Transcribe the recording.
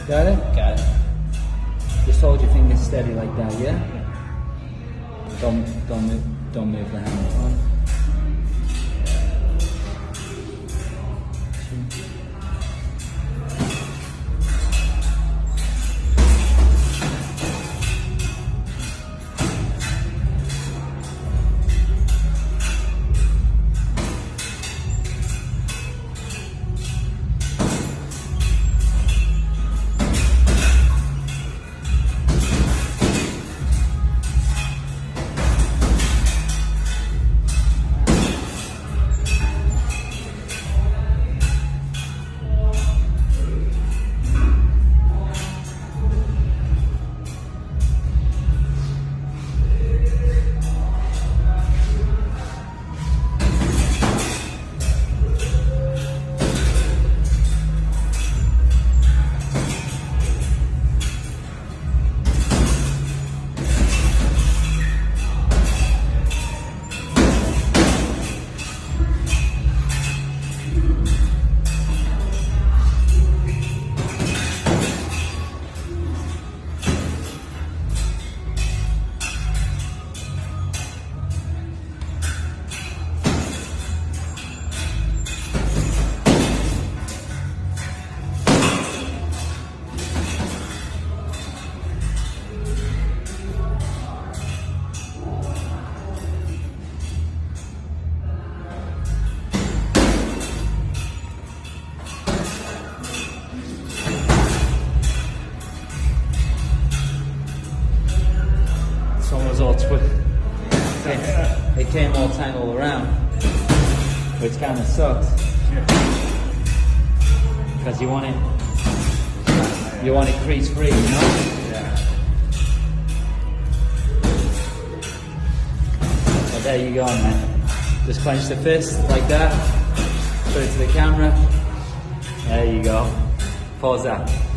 Got it? Got it. Just hold your fingers steady like that, yeah? Don't move the hand. One. All it came all tangled around, which kind of sucks. Because you want it crease free, you know? Yeah. But there you go, man. Just clench the fist like that. Put it to the camera. There you go. Pause that.